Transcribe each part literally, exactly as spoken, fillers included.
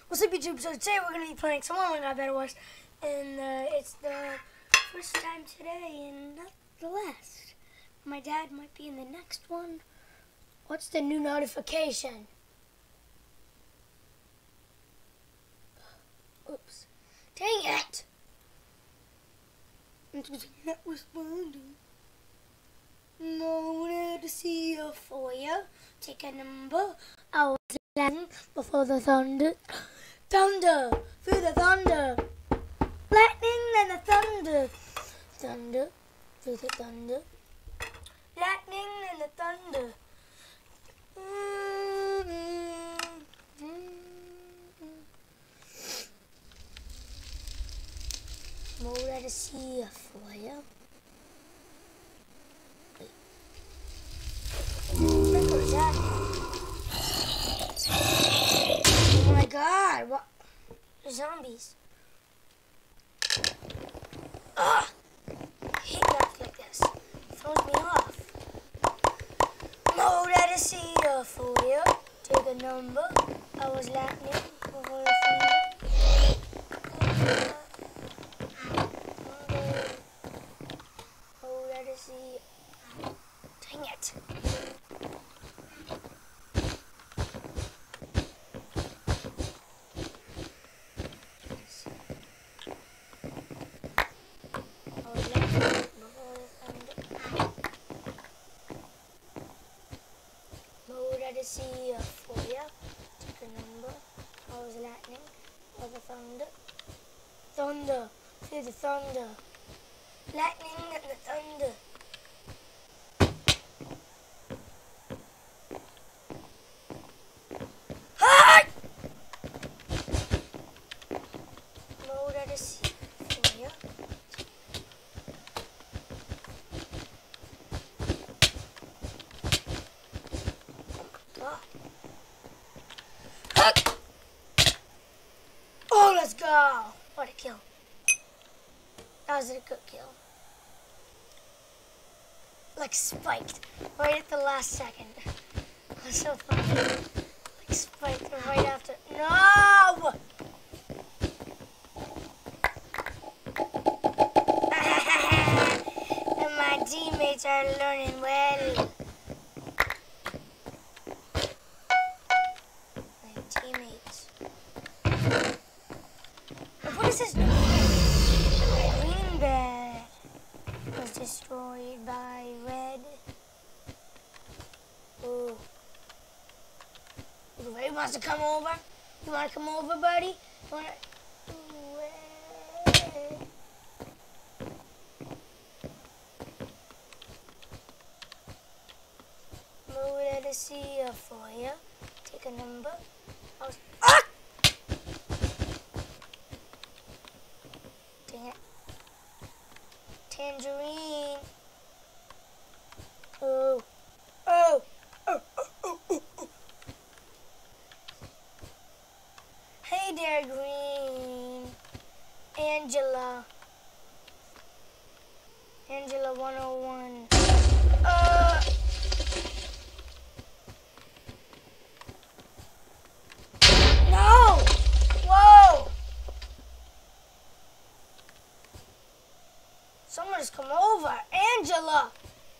What's up, YouTube? So today we're going to be playing some Oh My God Battle Wars, and uh, it's the first time today and not the last. My dad might be in the next one. What's the new notification? Oops. Dang it! Not responding. Wanted to see you for you. Take a number. I was landing before the thunder. Thunder! Through the thunder! Lightning and the thunder! Thunder! Through the thunder! Lightning and the thunder! More to see for you. What was that? Oh my God! What? Zombies. Ah! I hate math like this. It throws me off. More to see for you. Take a number. I was lightning before the thunder. More to see. Dang it. To see uh, for you. Take a number. I was lightning or the thunder. Thunder. Feel the thunder. Lightning and the thunder. Hi! More to see for you. Oh, let's go! What a kill. That was a good kill. Like spiked right at the last second. That was so funny. Like spiked right after. No! And my teammates are learning well. What is this? Green bed was destroyed by red. Ooh. Everybody wants to come over? You want to come over, buddy? You want to? Red. Move to see you for you. Take a number. I was. Ah! Tangerine. Oh. Oh. Oh. Oh. Oh. Oh. Oh. Hey there, Green. Angela. Angela one oh one. Uh. No! Whoa! Someone has come over. Angela!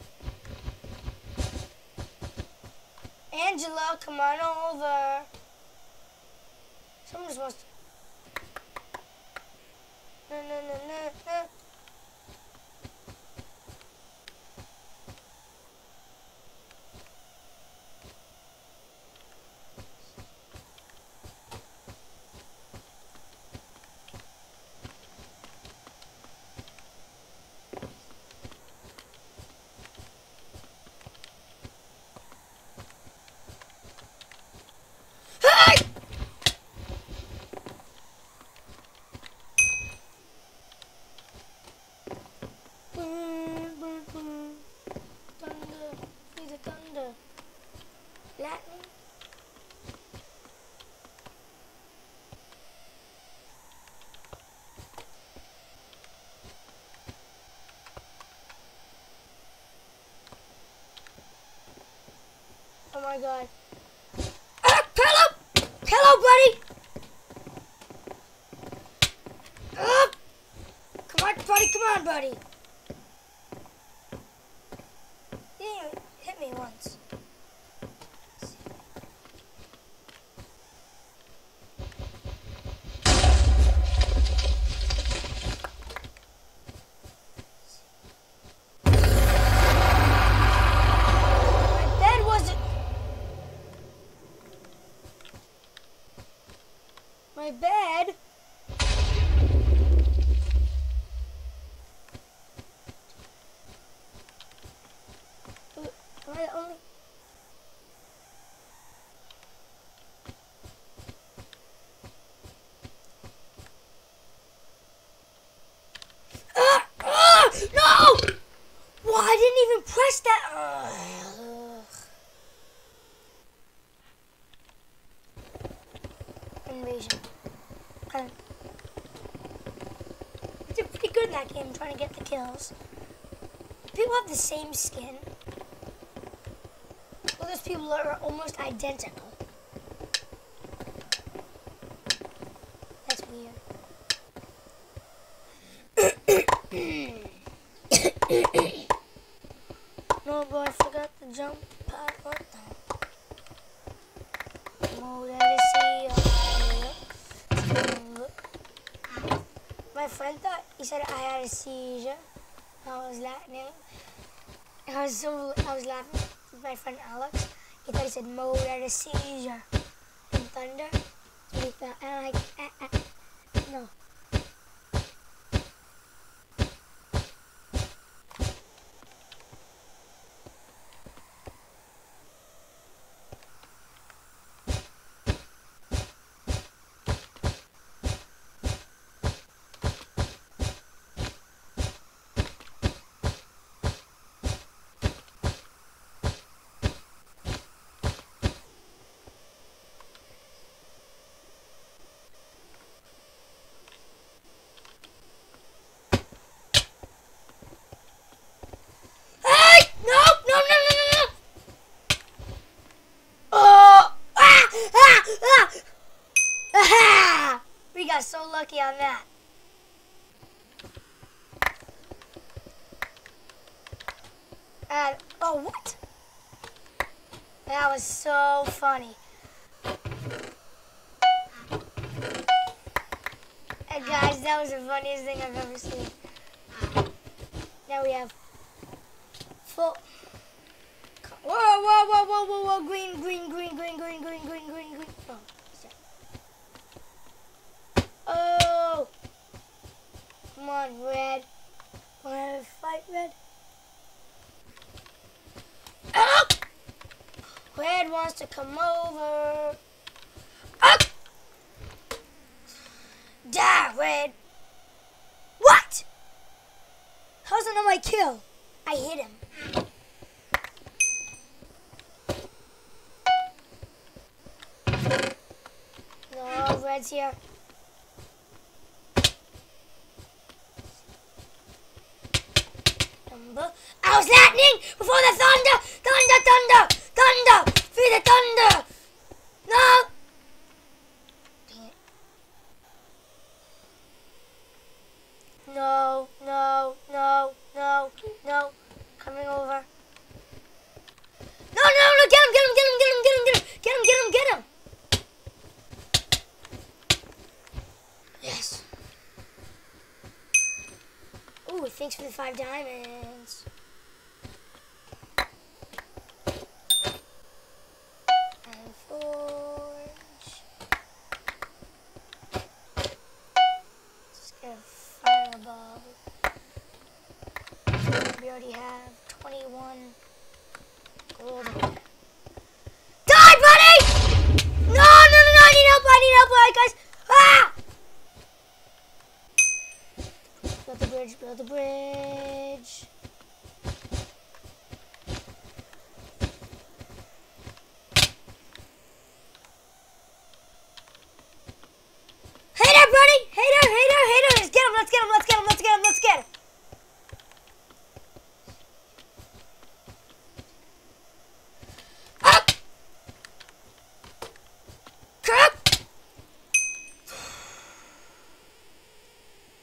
Angela, come on over. Someone just wants to... No, no, no, no, no. Up! Come on, buddy, come on, buddy. You didn't even hit me once. My bed. Am I the only? Ah! Ah! No! Well, I didn't even press that. Ugh. Invasion. I did pretty good in that game trying to get the kills. People have the same skin. Well, there's people that are almost identical. That's weird. No, boy, I forgot to jump pad. What the? Mode Odyssey. My friend thought, he said I had a seizure. I was laughing. I was so, I was laughing with my friend Alex. He thought he said Mo had a seizure in Thunder. So he thought, and I'm like, ah, ah. No. We got so lucky on that. And, oh, what? That was so funny. And guys, that was the funniest thing I've ever seen. Now we have full. Whoa, whoa, whoa, whoa, whoa, whoa, green, green, green, green, green, green, green, green, green. Oh, sorry. Oh! Come on, red. Wanna fight, red? Oh! Red wants to come over. Oh! Die, red. What? How's that not my kill? I hit him. No, red's here. I was lightning before the thunder! Thunder, thunder! Thunder! Through the thunder! No! Dang it. No, no, no, no, no. Coming over. No, no, no! Get him, get him, get him, get him, get him, get him! Get him, get him, get him! Yes. Ooh, thanks for the five diamonds. And forge. Just get a fireball. We already have twenty-one gold. Die, buddy! No, no, no, no, I need help, I need help, guys. Ah! Build the bridge, build the bridge. Hey there, buddy! Hey there, hey there, hey there! Let's get him, let's get him, let's get him, let's get him, let's get him! Up! Crap!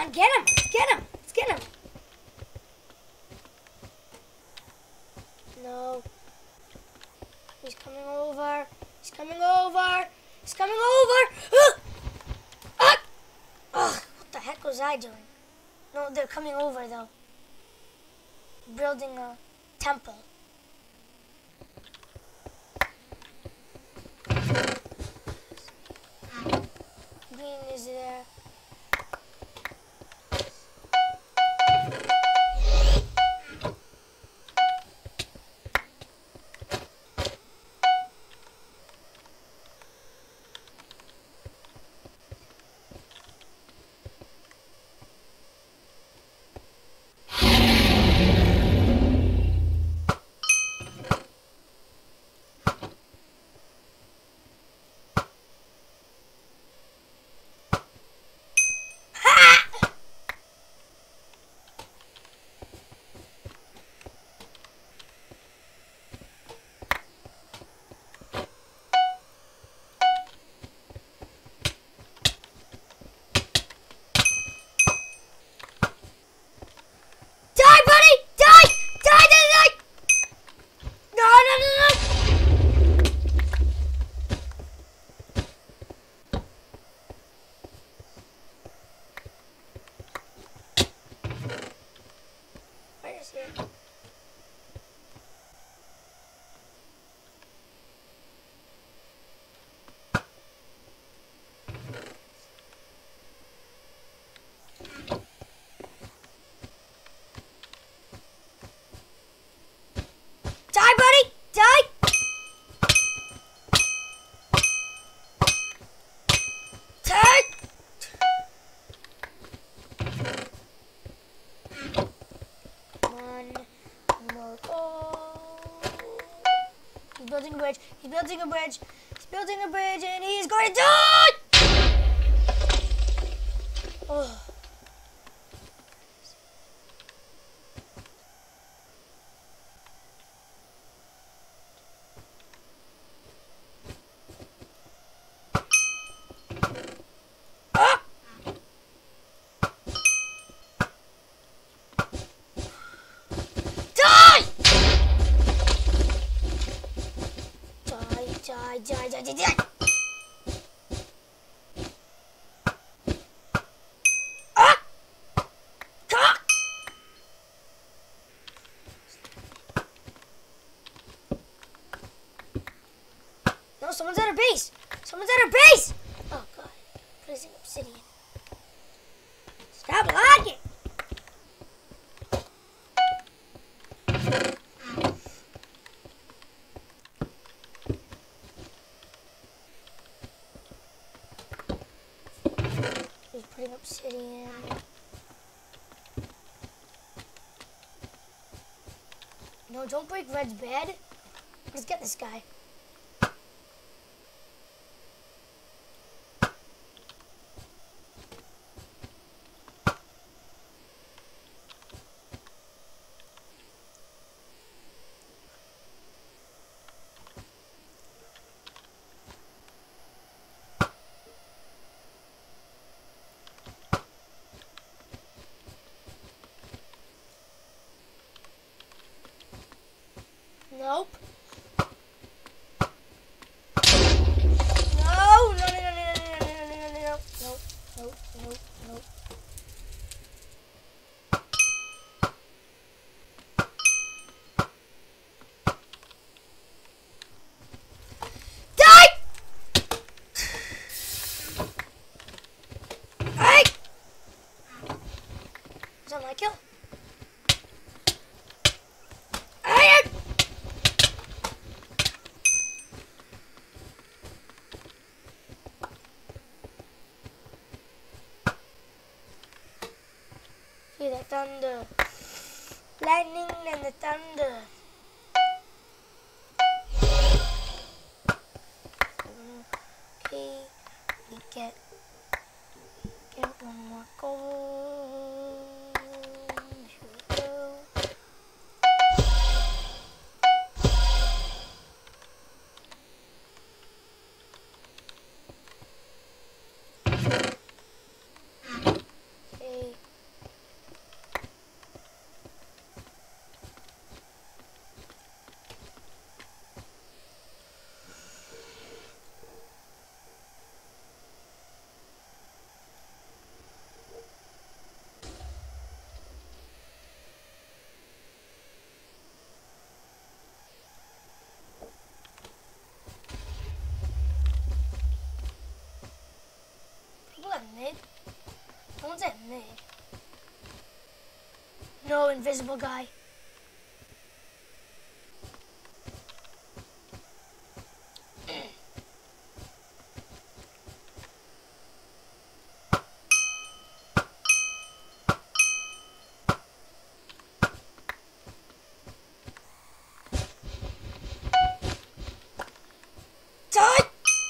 on, get him! Let's get him! Let's get him! No. He's coming over. He's coming over. He's coming over. Ah! Ah! Ugh, what the heck was I doing? No, they're coming over though. Building a temple. Green is there. Die, buddy! Die! Die! One more goal. He's building a bridge. He's building a bridge. He's building a bridge, and he's going to die! Oh. Die, die, die, die, die. Ah! Ah! No, someone's at our base. Someone's at our base. Oh, God. Placing obsidian. Stop lagging. Putting obsidian. No, don't break Red's bed. Let's get this guy. Nope. No, no, no, no, no, no, no, no, no, no, no, no, no, no. Die! Hey! Is that my kill? See the thunder, lightning and the thunder. Okay, we get get one more gold. Here we go. Okay. invisible guy. Die!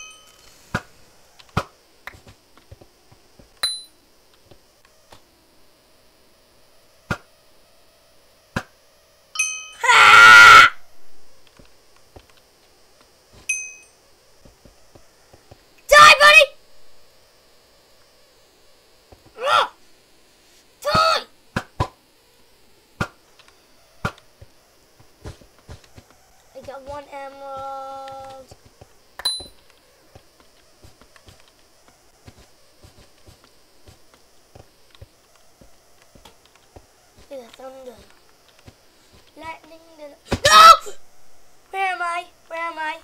I got one emerald. The thunder. Lightning. The... No! Where am I? Where am I?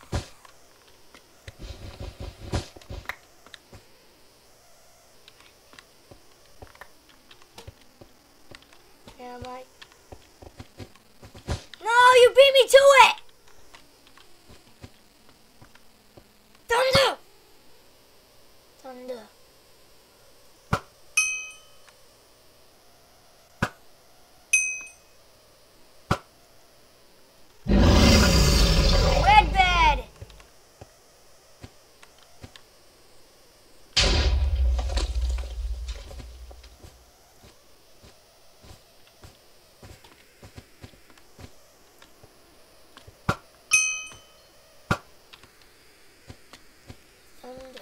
Where am I? No, you beat me to it! Thunder! Thunder. Red bed! Thunder.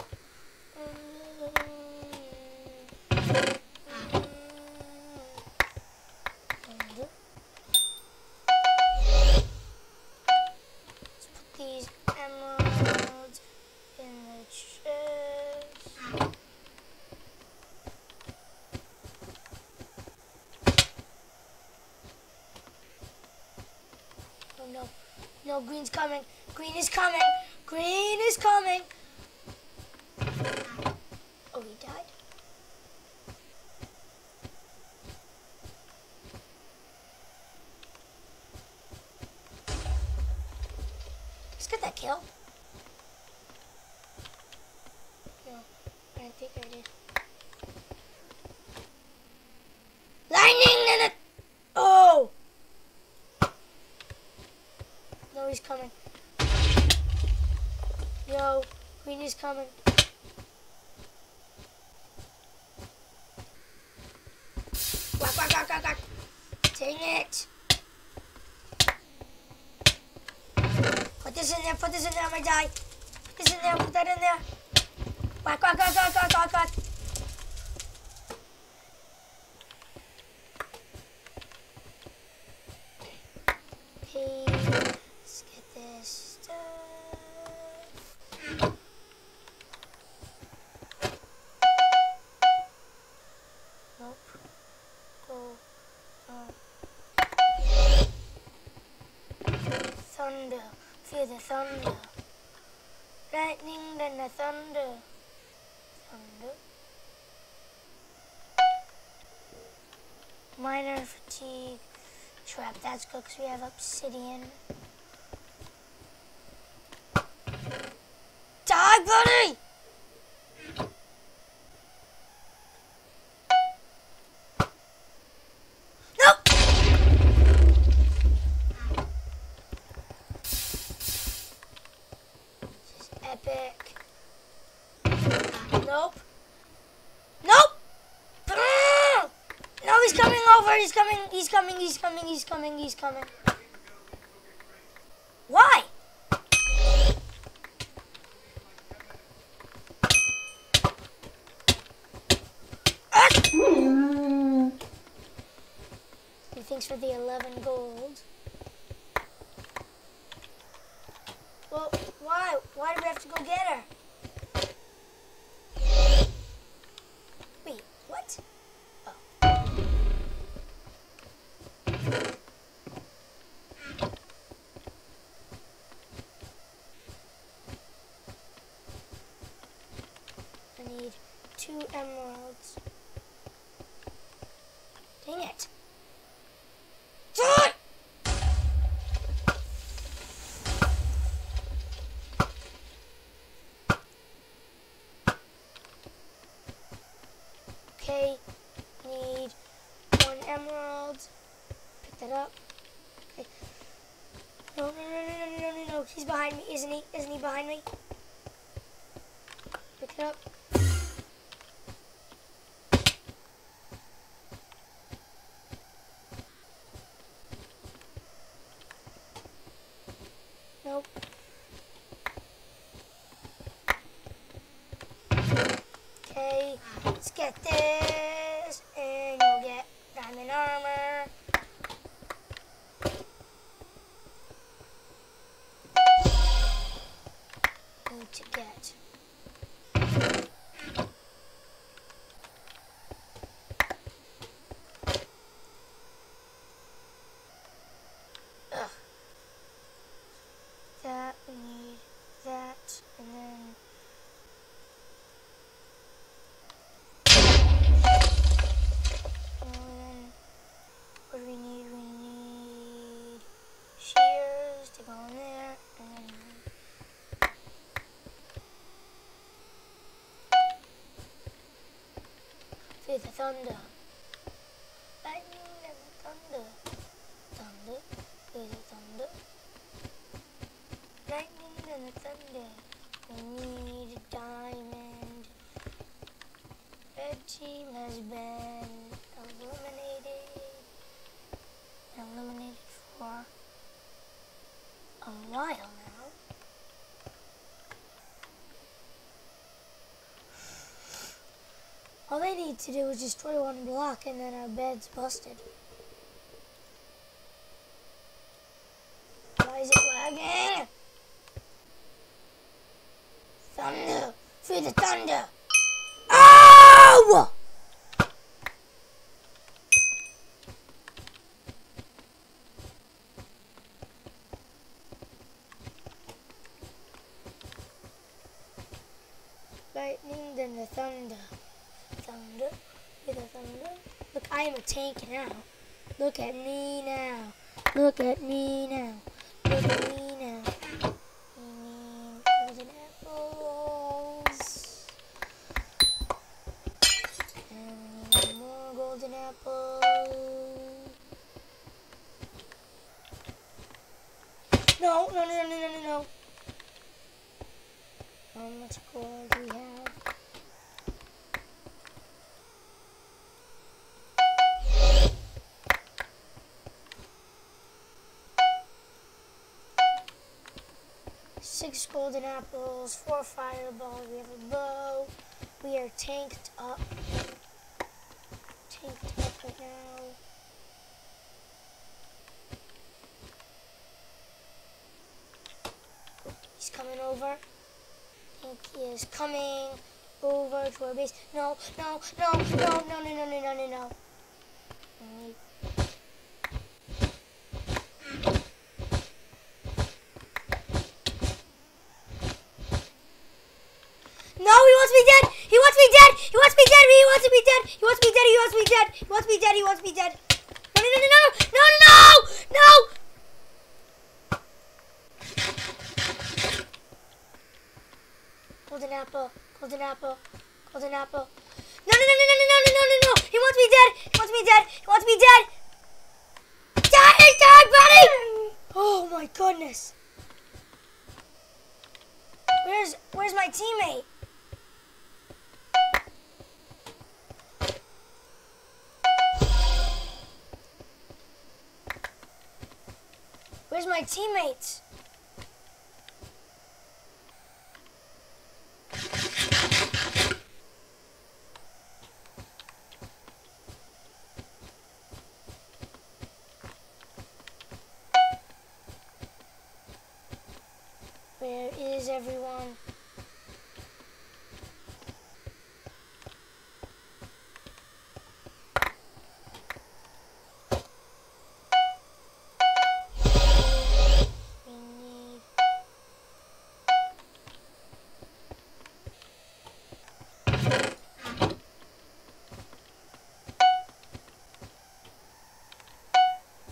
Let's put these emeralds in the chest. Oh no, no, green's coming. Green is coming. Green is coming. Oh, he died. Let's get that kill. No, I don't think I did. Lightning in it! Oh! No, he's coming. Yo, green is coming. Quack, quack, quack, quack, quack. Dang it. Put this in there, put this in there, I might die. Put this in there, put that in there. Quack, quack, quack, quack, quack, quack, quack. Okay, let's get this stuff. Nope. Go. Uh. Thunder. Feel the thunder. Lightning, then the thunder. Thunder. Minor fatigue. Trap. That's good because we have obsidian. Die, buddy! Epic. Nope. Nope. No, he's coming over. He's coming. He's coming. He's coming. He's coming. He's coming. Why? Thanks for the eleven gold. Well, why? Why do we have to go get her? Wait, what? Oh. I need two emeralds. Dang it. Okay, need one emerald. Pick that up. Okay. No, no, no, no, no, no, no, no. He's behind me, isn't he? Isn't he behind me? Pick it up. Nope. Okay, let's get this, and you'll get diamond armor. Need to get. Ugh. That, we need that, and then. And then, what do we need? We need shears to go in there, and then. Feel the thunder. Lightning and thunder. Thunder. Feel the thunder. Lightning and the thunder. We need a diamond. Red team has been eliminated. Eliminated for a while now. All they need to do is destroy one block and then our bed's busted. Why is it lagging? Thunder! Feel the thunder! Ow! Lightning, then the thunder. Thunder, feel the thunder. Look, I am a tank now. Look at me now. Look at me now. Look at me now. We need golden apples. And we need more golden apples. No, no, no, no, no, no, no. How much gold do we have? Six golden apples, four fireballs, we have a bow. We are tanked up. Tanked up right now. He's coming over. I think he is coming over to our base. No, no, no, no, no, no, no, no, no, no, no. No, he wants me dead! He wants me dead! He wants me dead! He wants me dead! He wants me dead! He wants me dead! He wants me dead! He wants me dead! No, no, no, no, no, no, no, no! Golden apple, golden apple, golden apple. No, no, no, no, no, no, no, no, no, no! He wants me dead! He wants me dead! He wants me dead! Die, die, buddy! Oh my goodness! Where's, where's my teammate? Where's my teammates? Where is everyone?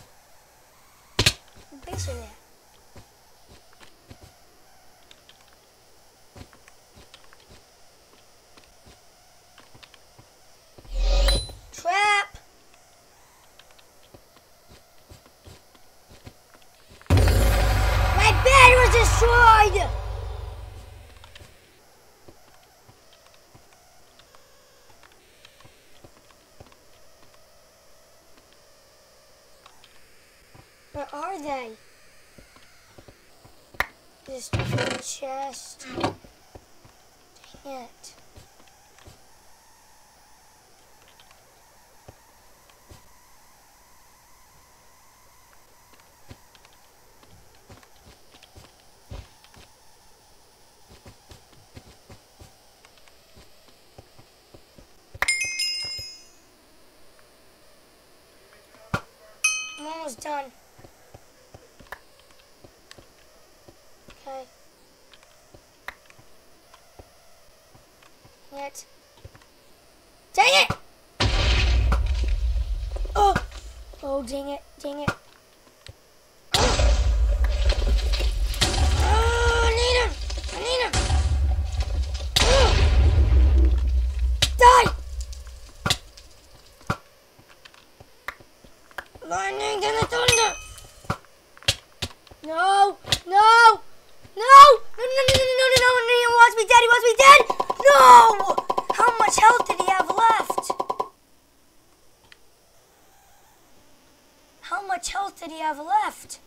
Base are there. Where are they? Just a chest. Dang it. I'm almost done. Okay. Yet. Dang it! Oh! Oh, dang it, dang it. Oh, I need him! I need him! Oh. Die! Lightning and the thunder! No! No! No! No! No! No! No! No! No! No! He wants me dead! He wants me dead! No! How much health did he have left? How much health did he have left?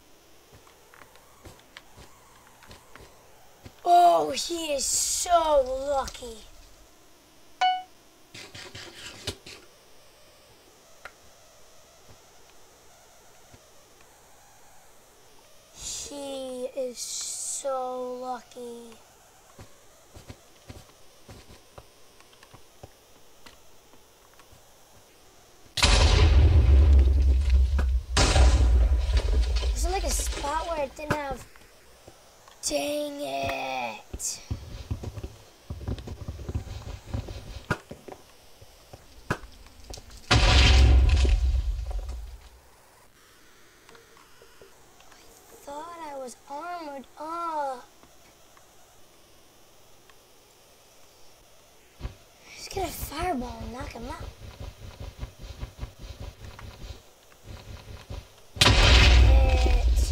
Oh, he is so lucky. He is so lucky. There's like a spot where it didn't have. Dang it. Was armored up. Just get a fireball and knock him out. It.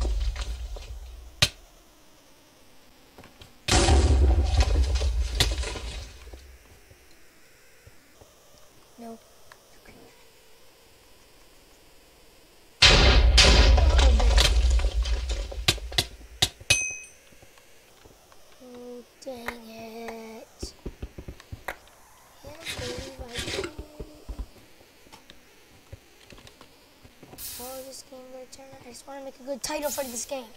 Nope. Dang it. Can't believe I did. Oh, this game will turn out. I just want to make a good title for this game.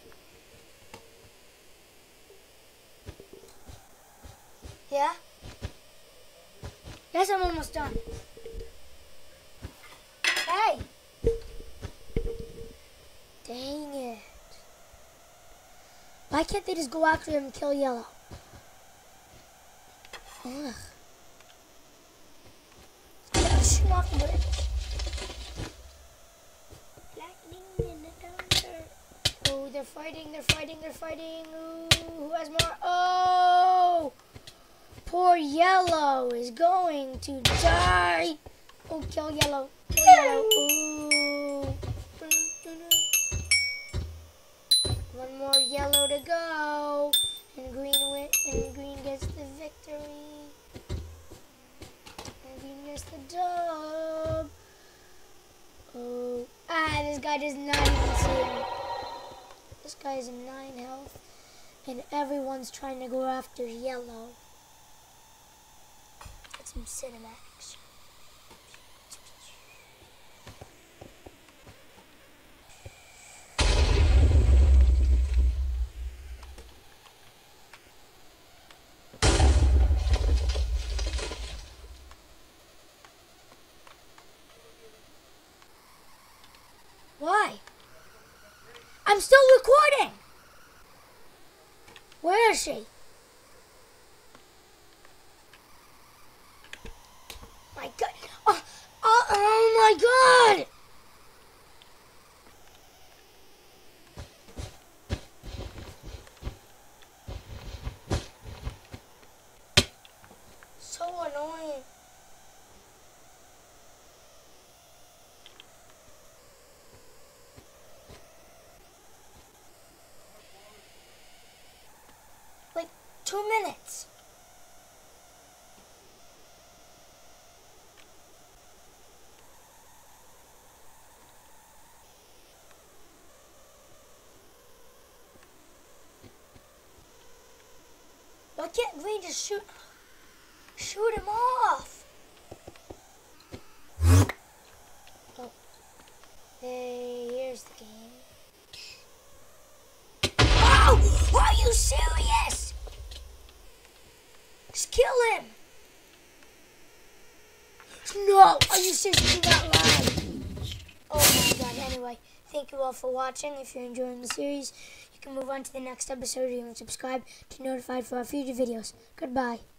Yeah? Yes, I'm almost done. Hey! Dang it. Why can't they just go after him and kill Yellow? Ugh. Shoot him off the bridge. Lightning in the thunder. Oh, they're fighting, they're fighting, they're fighting. Ooh, who has more? Oh! Poor Yellow is going to die. Oh, kill Yellow. Kill Yellow. Ooh. One more Yellow to go. And green win and green gets the victory. And green gets the dub. Oh, ah, this guy does not even see him. This guy is in nine health, and everyone's trying to go after Yellow. Get some cinematics. Why? I'm still recording. Where is she? My God. Oh, oh, oh my God. So annoying. Like two minutes. Why can't Green just shoot, shoot him off? Oh. Hey, here's the game. Oh! Are you serious? Just kill him. No! Are you serious? Do not lie. Oh my god. Anyway, thank you all for watching. If you're enjoying the series, you can move on to the next episode. You can subscribe to be notified for our future videos. Goodbye.